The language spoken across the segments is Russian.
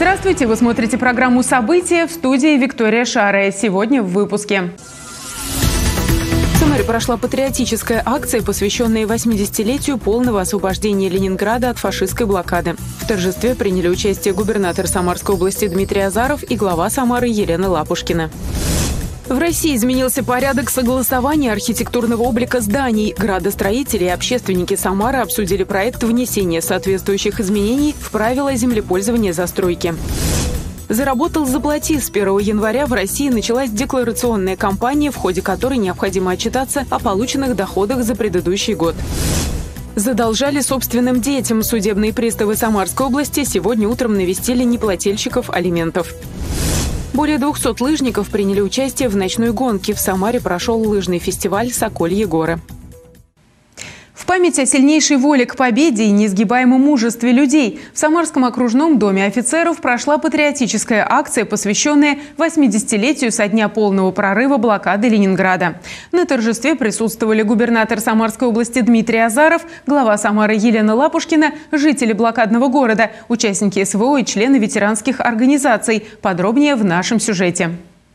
Здравствуйте! Вы смотрите программу «События», в студии Виктория Шарая. Сегодня в выпуске. В Самаре прошла патриотическая акция, посвященная 80-летию полного освобождения Ленинграда от фашистской блокады. В торжестве приняли участие губернатор Самарской области Дмитрий Азаров и глава Самары Елена Лапушкина. В России изменился порядок согласования архитектурного облика зданий. Градостроители и общественники Самары обсудили проект внесения соответствующих изменений в правила землепользования застройки. Заработал «Заплати». С 1 января в России началась декларационная кампания, в ходе которой необходимо отчитаться о полученных доходах за предыдущий год. Задолжали собственным детям. Судебные приставы Самарской области сегодня утром навестили неплательщиков алиментов. Более 200 лыжников приняли участие в ночной гонке. В Самаре прошел лыжный фестиваль «Сокольи горы». В память о сильнейшей воле к победе и неизгибаемом мужестве людей в Самарском окружном доме офицеров прошла патриотическая акция, посвященная 80-летию со дня полного прорыва блокады Ленинграда. На торжестве присутствовали губернатор Самарской области Дмитрий Азаров, глава Самары Елена Лапушкина, жители блокадного города, участники СВО и члены ветеранских организаций. Подробнее в нашем сюжете.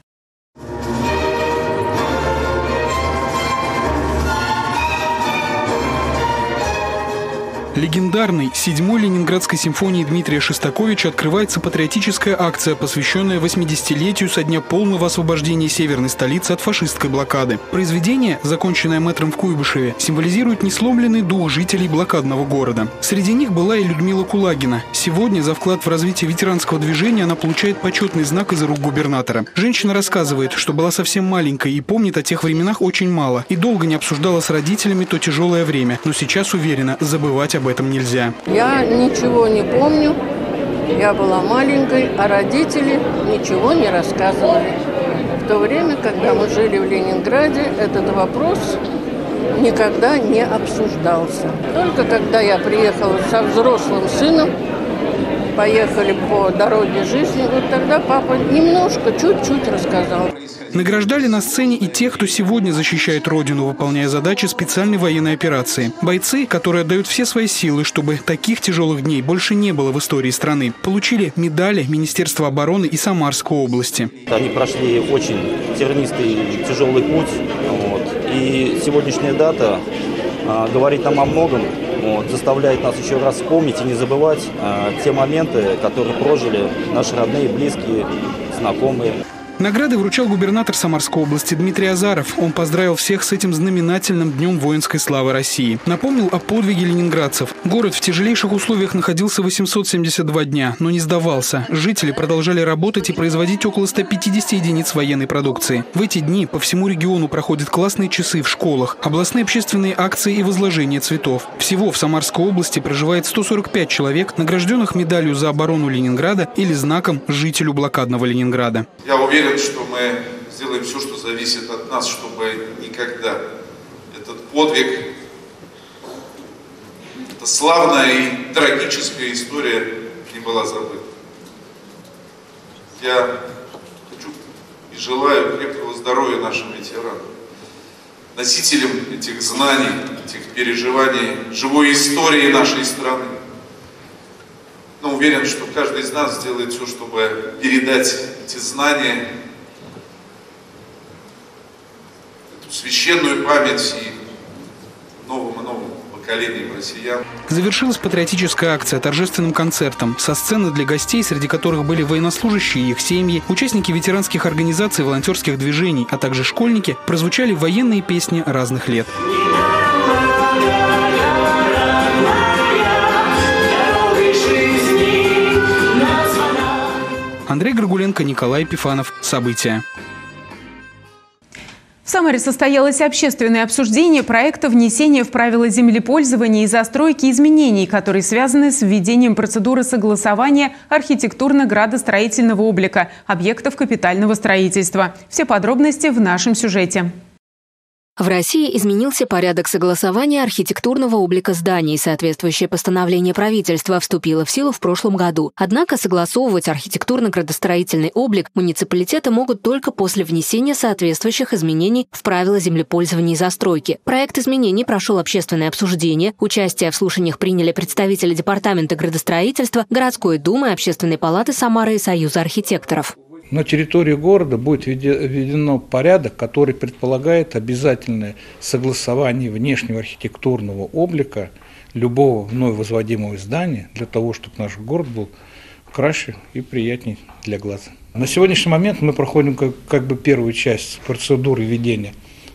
Легендарной 7-й Ленинградской симфонии Дмитрия Шостаковича открывается патриотическая акция, посвященная 80-летию со дня полного освобождения северной столицы от фашистской блокады. Произведение, законченное мэтром в Куйбышеве, символизирует несломленный дух жителей блокадного города. Среди них была и Людмила Кулагина. Сегодня за вклад в развитие ветеранского движения она получает почетный знак из рук губернатора. Женщина рассказывает, что была совсем маленькой и помнит о тех временах очень мало. И долго не обсуждала с родителями то тяжелое время. Но сейчас уверена, забывать об этом нельзя. Я ничего не помню, я была маленькой, а родители ничего не рассказывали. В то время, когда мы жили в Ленинграде, этот вопрос никогда не обсуждался. Только когда я приехала со взрослым сыном, поехали по дороге жизни, вот тогда папа немножко, чуть-чуть рассказал. Награждали на сцене и тех, кто сегодня защищает Родину, выполняя задачи специальной военной операции. Бойцы, которые отдают все свои силы, чтобы таких тяжелых дней больше не было в истории страны, получили медали Министерства обороны и Самарской области. Они прошли очень тернистый, тяжелый путь. И сегодняшняя дата говорит нам о многом. Заставляет нас еще раз вспомнить и не забывать те моменты, которые прожили наши родные, близкие, знакомые. Награды вручал губернатор Самарской области Дмитрий Азаров. Он поздравил всех с этим знаменательным днем воинской славы России. Напомнил о подвиге ленинградцев. Город в тяжелейших условиях находился 872 дня, но не сдавался. Жители продолжали работать и производить около 150 единиц военной продукции. В эти дни по всему региону проходят классные часы в школах, областные общественные акции и возложение цветов. Всего в Самарской области проживает 145 человек, награжденных медалью за оборону Ленинграда или знаком «Жителю блокадного Ленинграда». Я уверен, что мы сделаем все, что зависит от нас, чтобы никогда этот подвиг, эта славная и трагическая история не была забыта. Я хочу и желаю крепкого здоровья нашим ветеранам, носителям этих знаний, этих переживаний, живой истории нашей страны. Но уверен, что каждый из нас сделает все, чтобы передать эти знания, эту священную память и новым поколениям россиян. Завершилась патриотическая акция торжественным концертом. Со сцены для гостей, среди которых были военнослужащие и их семьи, участники ветеранских организаций, волонтерских движений, а также школьники, прозвучали военные песни разных лет. Андрей Горгуленко, Николай Епифанов. События. В Самаре состоялось общественное обсуждение проекта внесения в правила землепользования и застройки изменений, которые связаны с введением процедуры согласования архитектурно-градостроительного облика объектов капитального строительства. Все подробности в нашем сюжете. В России изменился порядок согласования архитектурного облика зданий. Соответствующее постановление правительства вступило в силу в прошлом году. Однако согласовывать архитектурно-градостроительный облик муниципалитеты могут только после внесения соответствующих изменений в правила землепользования и застройки. Проект изменений прошел общественное обсуждение. Участие в слушаниях приняли представители Департамента градостроительства, Городской думы, Общественной палаты Самары и Союза архитекторов. На территории города будет введен порядок, который предполагает обязательное согласование внешнего архитектурного облика любого вновь возводимого здания для того, чтобы наш город был краше и приятнее для глаза. На сегодняшний момент мы проходим как бы первую часть процедуры введения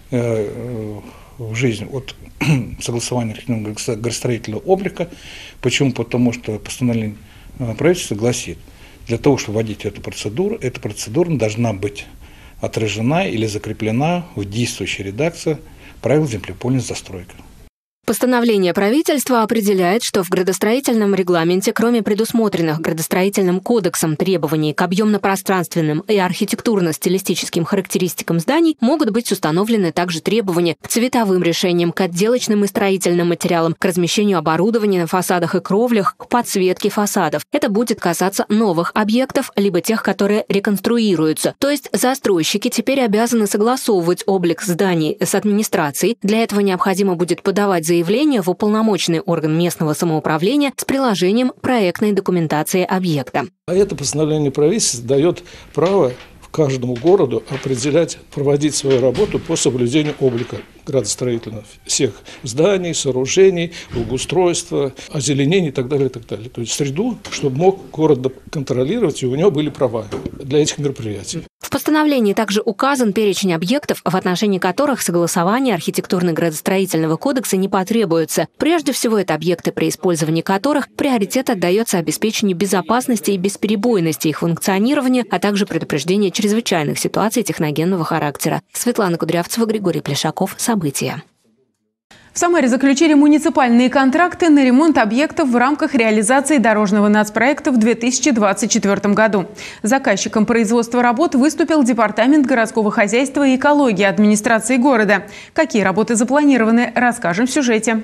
в жизнь от согласования архитектурного градостроительного облика. Почему? Потому что постановление правительства гласит, для того, чтобы вводить эта процедура должна быть отражена или закреплена в действующей редакции правил землепольной застройки. Постановление правительства определяет, что в градостроительном регламенте, кроме предусмотренных градостроительным кодексом требований к объемно-пространственным и архитектурно-стилистическим характеристикам зданий, могут быть установлены также требования к цветовым решениям, к отделочным и строительным материалам, к размещению оборудования на фасадах и кровлях, к подсветке фасадов. Это будет касаться новых объектов, либо тех, которые реконструируются. То есть застройщики теперь обязаны согласовывать облик зданий с администрацией. Для этого необходимо будет подавать заявление в уполномоченный орган местного самоуправления с приложением проектной документации объекта. А это постановление правительства дает право каждому городу определять, проводить свою работу по соблюдению облика градостроительного всех зданий, сооружений, благоустройства, озеленения и так далее, и так далее. То есть среду, чтобы мог город контролировать, и у него были права для этих мероприятий. В постановлении также указан перечень объектов, в отношении которых согласование архитектурно-градостроительного кодекса не потребуется. Прежде всего, это объекты, при использовании которых приоритет отдается обеспечению безопасности и бесперебойности их функционирования, а также предупреждению чрезвычайных ситуаций техногенного характера. Светлана Кудрявцева, Григорий Плешаков. События. В Самаре заключили муниципальные контракты на ремонт объектов в рамках реализации дорожного нацпроекта в 2024 году. Заказчиком производства работ выступил Департамент городского хозяйства и экологии администрации города. Какие работы запланированы, расскажем в сюжете.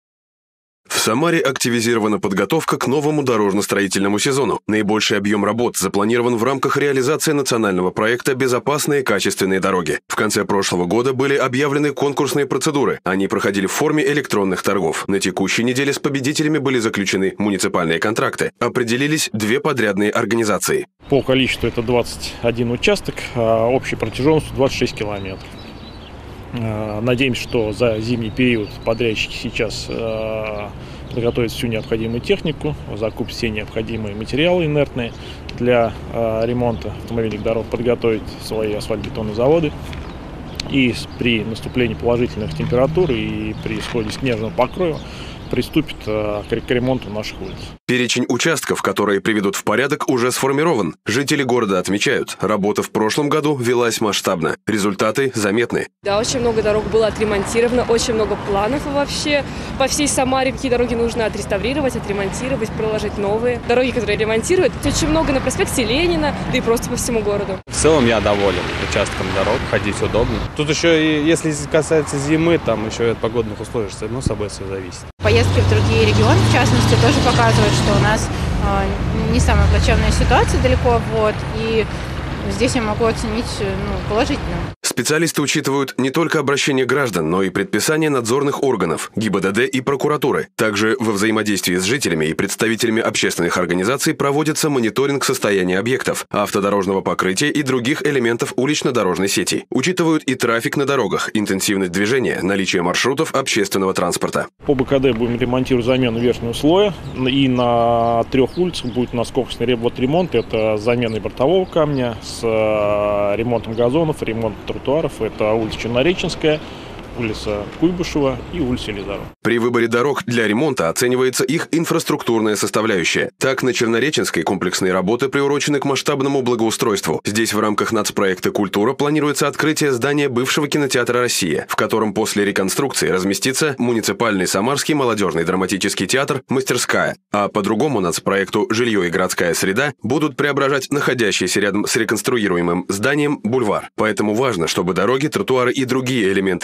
В Самаре активизирована подготовка к новому дорожно-строительному сезону. Наибольший объем работ запланирован в рамках реализации национального проекта «Безопасные качественные дороги». В конце прошлого года были объявлены конкурсные процедуры. Они проходили в форме электронных торгов. На текущей неделе с победителями были заключены муниципальные контракты. Определились две подрядные организации. По количеству это 21 участок, общей протяженностью 26 километров. Надеемся, что за зимний период подрядчики сейчас подготовят всю необходимую технику, закупят все необходимые материалы инертные для ремонта автомобильных дорог, подготовить свои асфальтобетонные заводы. И при наступлении положительных температур и при исходе снежного покроя приступит к ремонту наших улиц. Перечень участков, которые приведут в порядок, уже сформирован. Жители города отмечают, работа в прошлом году велась масштабно. Результаты заметны. Да, очень много дорог было отремонтировано, очень много планов вообще. По всей Самаре какие дороги нужно отреставрировать, отремонтировать, проложить новые. Дороги, которые ремонтируют, очень много на проспекте Ленина, да и просто по всему городу. В целом я доволен участком дорог, ходить удобно. Тут еще, если касается зимы, там еще от погодных условий, само собой все зависит. Поездки в другие регионы, в частности, тоже показывают, что у нас не самая плачевная ситуация далеко, и здесь я могу оценить положительно. Специалисты учитывают не только обращения граждан, но и предписания надзорных органов, ГИБДД и прокуратуры. Также во взаимодействии с жителями и представителями общественных организаций проводится мониторинг состояния объектов, автодорожного покрытия и других элементов улично-дорожной сети. Учитывают и трафик на дорогах, интенсивность движения, наличие маршрутов общественного транспорта. По БКД будем ремонтировать замену верхнего слоя, и на 3 улицах будет у нас комплексный ремонт. Это замена бортового камня с ремонтом газонов, ремонтом тротуаров. Это улица Чернореченская, улица Куйбышева и улица Елизарова. При выборе дорог для ремонта оценивается их инфраструктурная составляющая. Так, на Чернореченской комплексные работы приурочены к масштабному благоустройству. Здесь в рамках нацпроекта «Культура» планируется открытие здания бывшего кинотеатра «Россия», в котором после реконструкции разместится муниципальный Самарский молодежный драматический театр «Мастерская». А по другому нацпроекту «Жилье и городская среда» будут преображать находящийся рядом с реконструируемым зданием бульвар. Поэтому важно, чтобы дороги, тротуары и другие элементы благоустройства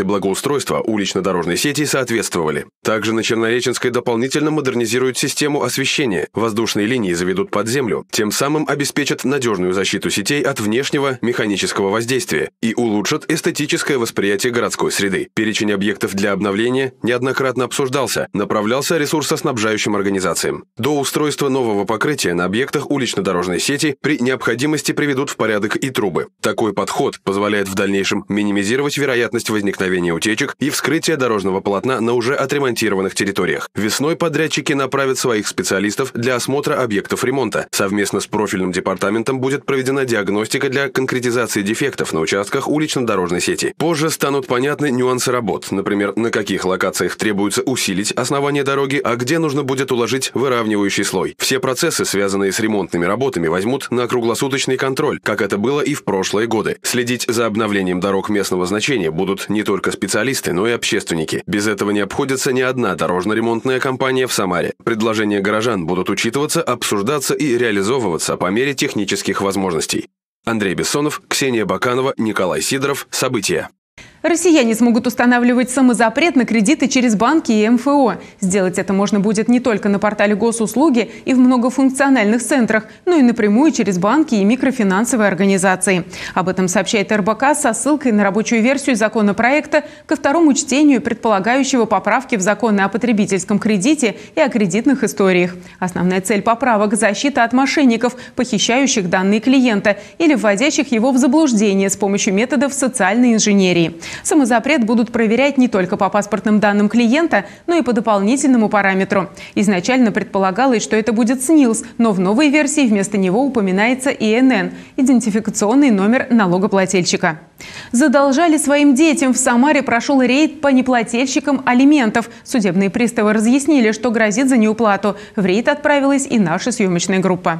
благоустройства улично-дорожной сети соответствовали. Также на Чернореченской дополнительно модернизируют систему освещения. Воздушные линии заведут под землю, тем самым обеспечат надежную защиту сетей от внешнего механического воздействия и улучшат эстетическое восприятие городской среды. Перечень объектов для обновления неоднократно обсуждался, направлялся ресурсоснабжающим организациям. До устройства нового покрытия на объектах улично-дорожной сети при необходимости приведут в порядок и трубы. Такой подход позволяет в дальнейшем минимизировать вероятность возникновения утечек и вскрытия дорожного полотна на уже отремонтированных территориях. Весной подрядчики направят своих специалистов для осмотра объектов ремонта. Совместно с профильным департаментом будет проведена диагностика для конкретизации дефектов на участках улично-дорожной сети. Позже станут понятны нюансы работ, например, на каких локациях требуется усилить основание дороги, а где нужно будет уложить выравнивающий слой. Все процессы, связанные с ремонтными работами, возьмут на круглосуточный контроль, как это было и в прошлые годы. Следить за обновлением дорог местного значения будут не только специалисты, но и общественники. Без этого не обходится ни одна дорожно-ремонтная компания в Самаре. Предложения горожан будут учитываться, обсуждаться и реализовываться по мере технических возможностей. Андрей Бессонов, Ксения Баканова, Николай Сидоров. События. Россияне смогут устанавливать самозапрет на кредиты через банки и МФО. Сделать это можно будет не только на портале госуслуги и в многофункциональных центрах, но и напрямую через банки и микрофинансовые организации. Об этом сообщает РБК со ссылкой на рабочую версию законопроекта ко второму чтению, предполагающего поправки в законы о потребительском кредите и о кредитных историях. Основная цель поправок – защита от мошенников, похищающих данные клиента или вводящих его в заблуждение с помощью методов социальной инженерии. Самозапрет будут проверять не только по паспортным данным клиента, но и по дополнительному параметру. Изначально предполагалось, что это будет СНИЛС, но в новой версии вместо него упоминается ИНН – идентификационный номер налогоплательщика. Задолжали своим детям. В Самаре прошел рейд по неплательщикам алиментов. Судебные приставы разъяснили, что грозит за неуплату. В рейд отправилась и наша съемочная группа.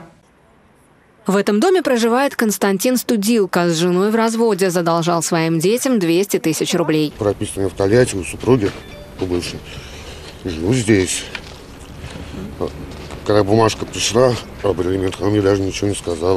В этом доме проживает Константин Студилко. С женой в разводе, задолжал своим детям 200 тысяч рублей. Прописано в Тольятти, у супруги, у бывшей. Живу здесь. Когда бумажка пришла об алиментах, она мне даже ничего не сказала.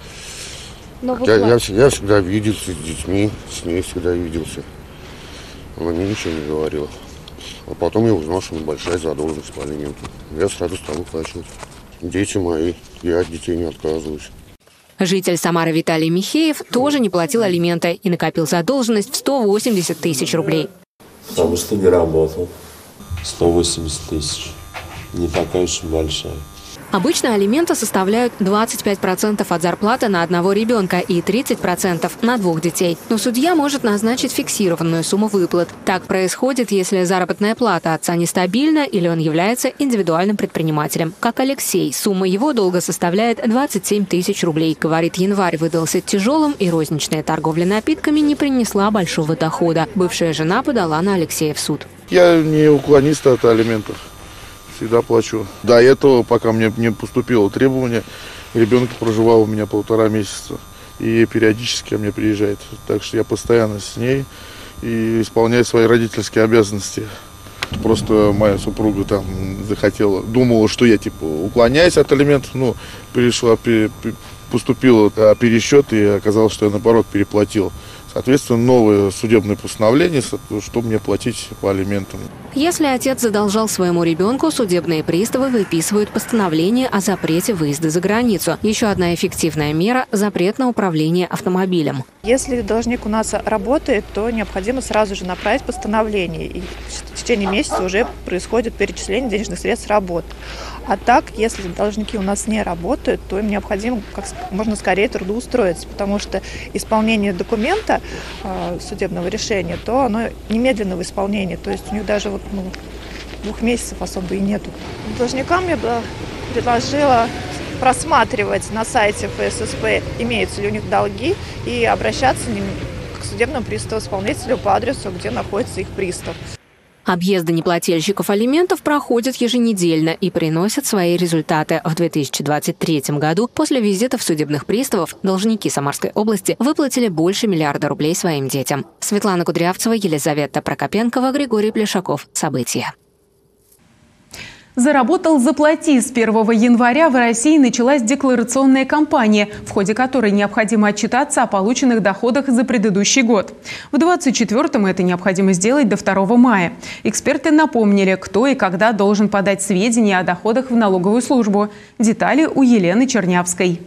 Я всегда виделся с детьми, с ней всегда виделся. Она мне ничего не говорила. А потом я узнал, что у меня большая задолженность по алименту. Я сразу стал выплачивать. Дети мои, я от детей не отказываюсь. Житель Самары Виталий Михеев тоже не платил алименты и накопил задолженность в 180 тысяч рублей. Потому что не работал. 180 тысяч. Не такая уж и большая. Обычно алименты составляют 25% от зарплаты на одного ребенка и 30% на 2 детей. Но судья может назначить фиксированную сумму выплат. Так происходит, если заработная плата отца нестабильна или он является индивидуальным предпринимателем. Как Алексей. Сумма его долга составляет 27 тысяч рублей. Говорит, январь выдался тяжелым, и розничная торговля напитками не принесла большого дохода. Бывшая жена подала на Алексея в суд. Я не уклонист от алиментов. Всегда плачу. До этого, пока мне не поступило требование, ребенок проживал у меня 1,5 месяца. И периодически ко мне приезжает. Так что я постоянно с ней и исполняю свои родительские обязанности. Просто моя супруга там захотела, думала, что я типа уклоняюсь от алиментов. Ну, поступила пересчет, и оказалось, что я наоборот переплатил. Соответственно, новое судебное постановление, что мне платить по алиментам. Если отец задолжал своему ребенку, судебные приставы выписывают постановление о запрете выезда за границу. Еще одна эффективная мера – запрет на управление автомобилем. Если должник у нас работает, то необходимо сразу же направить постановление. И в течение месяца уже происходит перечисление денежных средств работы. А так, если должники у нас не работают, то им необходимо как можно скорее трудоустроиться, потому что исполнение документа судебного решения, то оно немедленно в исполнении, то есть у них даже 2 месяцев особо и нету. Должникам я бы предложила просматривать на сайте ФССП, имеются ли у них долги, и обращаться к судебному приставу-исполнителю по адресу, где находится их пристав. Объезды неплательщиков алиментов проходят еженедельно и приносят свои результаты. В 2023 году после визитов судебных приставов должники Самарской области выплатили больше 1 миллиарда рублей своим детям. Светлана Кудрявцева, Елизавета Прокопенкова, Григорий Плешаков. События. Заработал «Заплати». С 1 января в России началась декларационная кампания, в ходе которой необходимо отчитаться о полученных доходах за предыдущий год. В 2024-м это необходимо сделать до 2 мая. Эксперты напомнили, кто и когда должен подать сведения о доходах в налоговую службу. Детали у Елены Чернявской.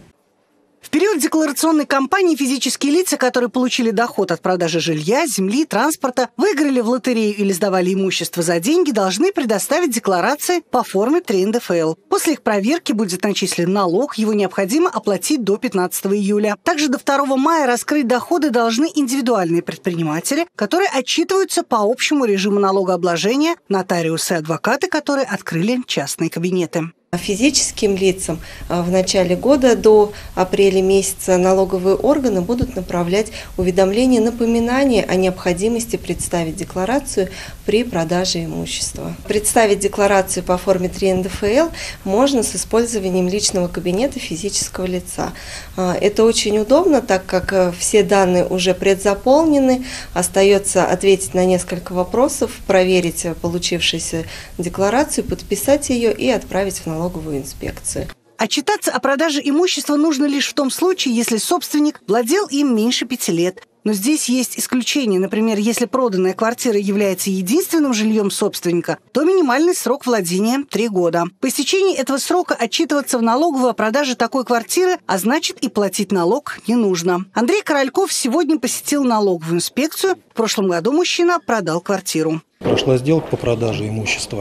В период декларационной кампании физические лица, которые получили доход от продажи жилья, земли, транспорта, выиграли в лотерею или сдавали имущество за деньги, должны предоставить декларации по форме 3 НДФЛ. После их проверки будет начислен налог, его необходимо оплатить до 15 июля. Также до 2 мая раскрыть доходы должны индивидуальные предприниматели, которые отчитываются по общему режиму налогообложения, нотариусы и адвокаты, которые открыли частные кабинеты. Физическим лицам в начале года до апреля месяца налоговые органы будут направлять уведомления, напоминания о необходимости представить декларацию при продаже имущества. Представить декларацию по форме 3 НДФЛ можно с использованием личного кабинета физического лица. Это очень удобно, так как все данные уже предзаполнены, остается ответить на несколько вопросов, проверить получившуюся декларацию, подписать ее и отправить в налоговую инспекцию. Отчитаться о продаже имущества нужно лишь в том случае, если собственник владел им меньше 5 лет. Но здесь есть исключения. Например, если проданная квартира является единственным жильем собственника, то минимальный срок владения – 3 года. По истечении этого срока отчитываться в налоговую о продаже такой квартиры, а значит и платить налог не нужно. Андрей Корольков сегодня посетил налоговую инспекцию. В прошлом году мужчина продал квартиру. Прошла сделка по продаже имущества.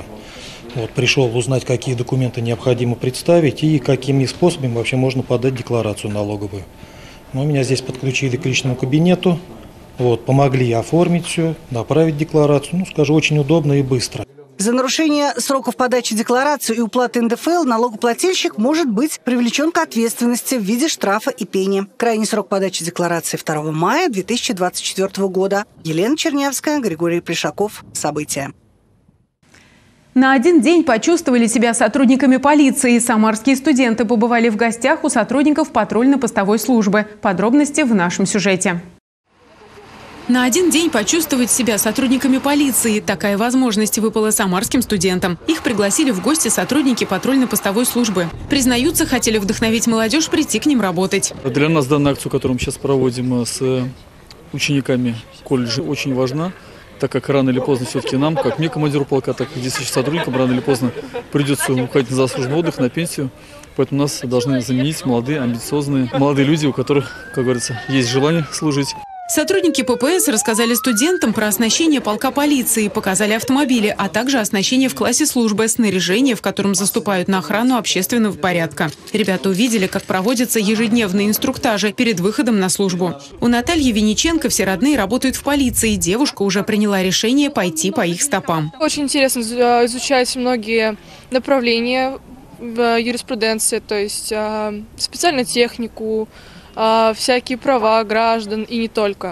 Пришел узнать, какие документы необходимо представить и какими способами вообще можно подать декларацию налоговую. Меня здесь подключили к личному кабинету, помогли оформить все, направить декларацию. Скажу, очень удобно и быстро. За нарушение сроков подачи декларации и уплаты НДФЛ налогоплательщик может быть привлечен к ответственности в виде штрафа и пени. Крайний срок подачи декларации 2 мая 2024 года. Елена Чернявская, Григорий Плешаков. События. На один день почувствовали себя сотрудниками полиции. Самарские студенты побывали в гостях у сотрудников патрульно-постовой службы. Подробности в нашем сюжете. На один день почувствовать себя сотрудниками полиции. Такая возможность выпала самарским студентам. Их пригласили в гости сотрудники патрульно-постовой службы. Признаются, хотели вдохновить молодежь прийти к ним работать. Для нас данная акция, которую мы сейчас проводим с учениками колледжа, очень важна. Так как рано или поздно все-таки нам, как мне, командиру полка, так и действующим сотрудникам, рано или поздно придется уходить на заслуженный отдых, на пенсию. Поэтому нас должны заменить молодые, амбициозные, молодые люди, у которых, как говорится, есть желание служить. Сотрудники ППС рассказали студентам про оснащение полка полиции, показали автомобили, а также оснащение в классе службы, снаряжение, в котором заступают на охрану общественного порядка. Ребята увидели, как проводятся ежедневные инструктажи перед выходом на службу. У Натальи Винниченко все родные работают в полиции. Девушка уже приняла решение пойти по их стопам. Очень интересно изучать многие направления в юриспруденции, то есть специальную технику, всякие права граждан и не только.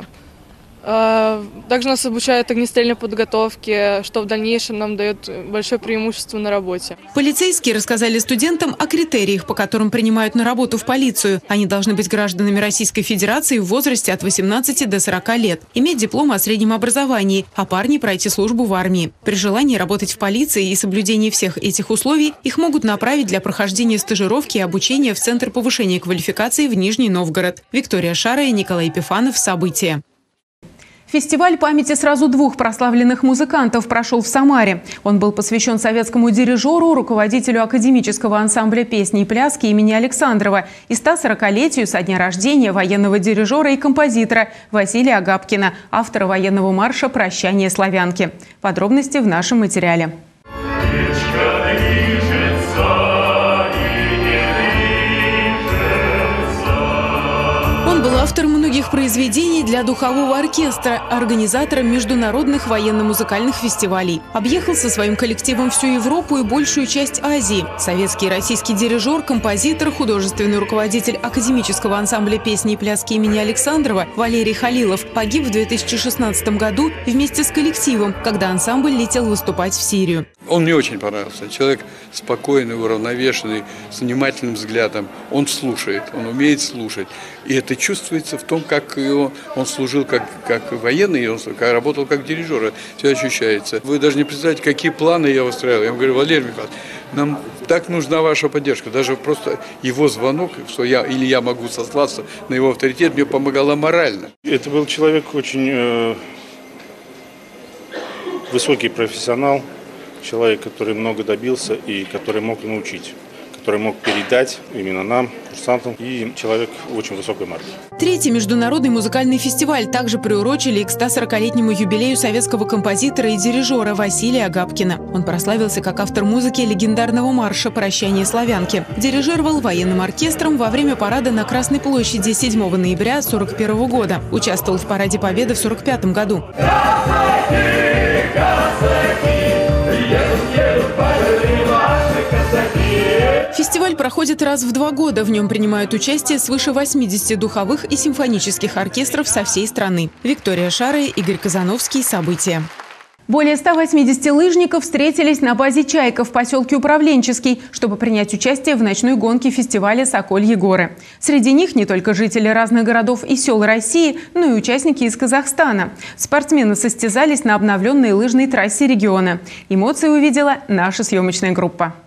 Также нас обучают огнестрельной подготовке, что в дальнейшем нам дает большое преимущество на работе. Полицейские рассказали студентам о критериях, по которым принимают на работу в полицию. Они должны быть гражданами Российской Федерации в возрасте от 18 до 40 лет, иметь диплом о среднем образовании, а парни пройти службу в армии. При желании работать в полиции и соблюдении всех этих условий их могут направить для прохождения стажировки и обучения в Центр повышения квалификации в Нижний Новгород. Виктория Шарая, Николай Епифанов. События. Фестиваль памяти сразу 2 прославленных музыкантов прошел в Самаре. Он был посвящен советскому дирижеру, руководителю академического ансамбля песни и пляски имени Александрова и 140-летию со дня рождения военного дирижера и композитора Василия Агапкина, автора военного марша «Прощание славянки». Подробности в нашем материале. Автором многих произведений для духового оркестра, организатором международных военно-музыкальных фестивалей. Объехал со своим коллективом всю Европу и большую часть Азии. Советский и российский дирижер, композитор, художественный руководитель академического ансамбля песни и пляски имени Александрова Валерий Халилов погиб в 2016 году вместе с коллективом, когда ансамбль летел выступать в Сирию. Он мне очень понравился. Человек спокойный, уравновешенный, с внимательным взглядом. Он слушает, он умеет слушать. И это чувствуется в том, как он служил как военный, он работал как дирижер. Все ощущается. Вы даже не представляете, какие планы я устраивал. Я ему говорю: Валерий Михайлович, нам так нужна ваша поддержка. Даже просто его звонок, что я могу сослаться на его авторитет, мне помогало морально. Это был человек очень высокий профессионал, человек, который много добился и который мог научить, который мог передать именно нам, курсантам, и человек очень высокой марки. Третий международный музыкальный фестиваль также приурочили к 140-летнему юбилею советского композитора и дирижера Василия Агапкина. Он прославился как автор музыки легендарного марша «Прощание славянки». Дирижировал военным оркестром во время парада на Красной площади 7 ноября 1941 года. Участвовал в параде Победы в 1945 году. Фестиваль проходит раз в 2 года. В нем принимают участие свыше 80 духовых и симфонических оркестров со всей страны. Виктория Шарая, Игорь Казановский. События. Более 180 лыжников встретились на базе «Чайка» в поселке Управленческий, чтобы принять участие в ночной гонке фестиваля «Сокольи горы». Среди них не только жители разных городов и сел России, но и участники из Казахстана. Спортсмены состязались на обновленной лыжной трассе региона. Эмоции увидела наша съемочная группа.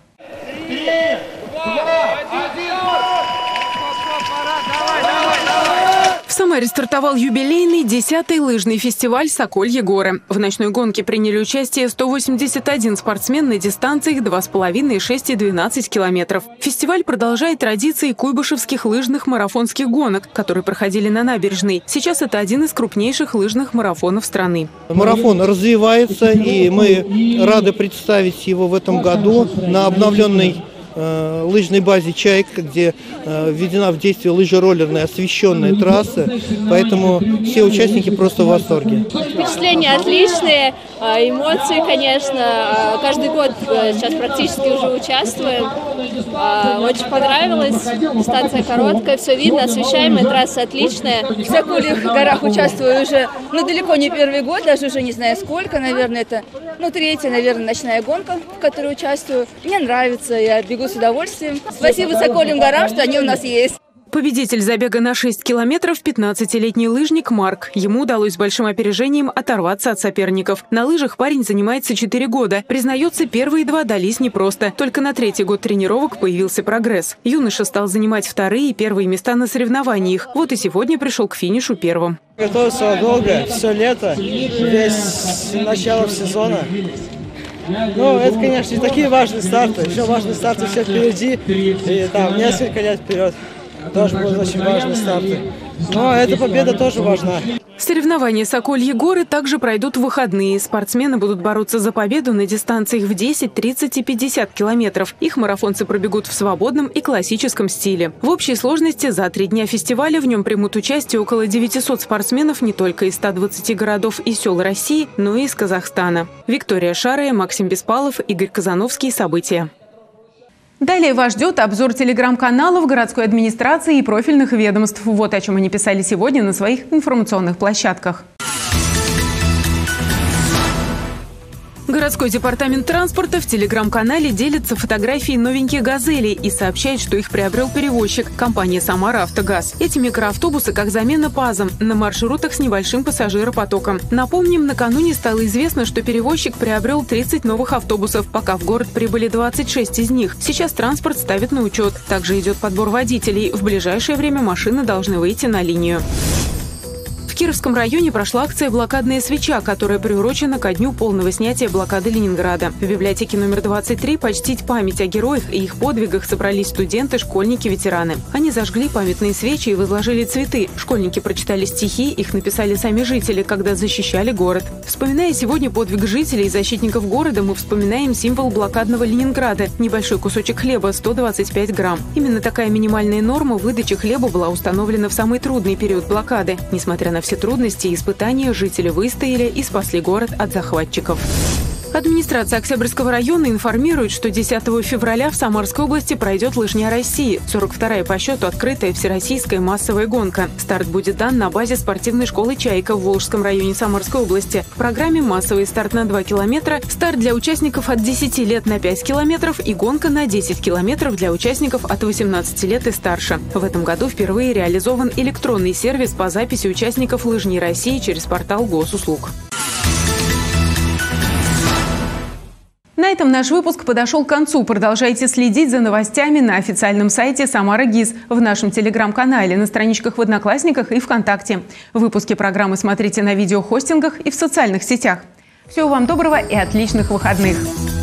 В Самаре стартовал юбилейный 10-й лыжный фестиваль «Сокольи горы». В ночной гонке приняли участие 181 спортсмен на дистанциях 2,5, 6 и 12 километров. Фестиваль продолжает традиции куйбышевских лыжных марафонских гонок, которые проходили на набережной. Сейчас это один из крупнейших лыжных марафонов страны. Марафон развивается, и мы рады представить его в этом году на обновленной лыжной базе «Чайка», где введена в действие лыжероллерная освещенная трасса, поэтому все участники просто в восторге. Впечатления отличные, эмоции, конечно. Каждый год сейчас практически уже участвуем. Очень понравилось, дистанция короткая, все видно, освещаемая трасса отличная. В Сокольих горах участвую уже, далеко не первый год, даже уже не знаю сколько, наверное, это, третья, наверное, ночная гонка, в которой участвую. Мне нравится, я бегу с удовольствием. Спасибо Сокольим горам, что они у нас есть. Победитель забега на 6 километров – 15-летний лыжник Марк. Ему удалось с большим опережением оторваться от соперников. На лыжах парень занимается 4 года. Признается, первые 2 дались непросто. Только на 3-й год тренировок появился прогресс. Юноша стал занимать 2-е и 1-е места на соревнованиях. Вот и сегодня пришел к финишу первым. Готовился долго, все лето, весь начало сезона. Это, конечно, не такие важные старты. Еще важные старты все впереди. И там несколько лет вперед тоже будут очень важные старты. Но эта победа тоже важна. Соревнования «Сокольи горы» также пройдут в выходные. Спортсмены будут бороться за победу на дистанциях в 10, 30 и 50 километров. Их марафонцы пробегут в свободном и классическом стиле. В общей сложности за 3 дня фестиваля в нем примут участие около 900 спортсменов не только из 120 городов и сел России, но и из Казахстана. Виктория Шарая, Максим Беспалов, Игорь Казановский. События. Далее вас ждет обзор телеграм-каналов городской администрации и профильных ведомств. Вот о чем они писали сегодня на своих информационных площадках. Городской департамент транспорта в телеграм-канале делится фотографией новеньких «Газелей» и сообщает, что их приобрел перевозчик – компания «Самара Автогаз». Эти микроавтобусы как замена ПАЗам на маршрутах с небольшим пассажиропотоком. Напомним, накануне стало известно, что перевозчик приобрел 30 новых автобусов, пока в город прибыли 26 из них. Сейчас транспорт ставят на учет. Также идет подбор водителей. В ближайшее время машины должны выйти на линию. В Кировском районе прошла акция «Блокадная свеча», которая приурочена ко дню полного снятия блокады Ленинграда. В библиотеке номер 23 почтить память о героях и их подвигах собрались студенты, школьники, ветераны. Они зажгли памятные свечи и возложили цветы. Школьники прочитали стихи, их написали сами жители, когда защищали город. Вспоминая сегодня подвиг жителей и защитников города, мы вспоминаем символ блокадного Ленинграда – небольшой кусочек хлеба – 125 грамм. Именно такая минимальная норма выдачи хлеба была установлена в самый трудный период блокады. Несмотря на все трудности и испытания, жители выстояли и спасли город от захватчиков. Администрация Октябрьского района информирует, что 10 февраля в Самарской области пройдет лыжня России, 42-я по счету открытая всероссийская массовая гонка. Старт будет дан на базе спортивной школы «Чайка» в Волжском районе Самарской области. В программе массовый старт на 2 километра, старт для участников от 10 лет на 5 километров и гонка на 10 километров для участников от 18 лет и старше. В этом году впервые реализован электронный сервис по записи участников лыжни России через портал госуслуг. На На этом наш выпуск подошел к концу. Продолжайте следить за новостями на официальном сайте «Самара ГИС», в нашем телеграм-канале, на страничках в Одноклассниках и ВКонтакте. Выпуски программы смотрите на видеохостингах и в социальных сетях. Всего вам доброго и отличных выходных!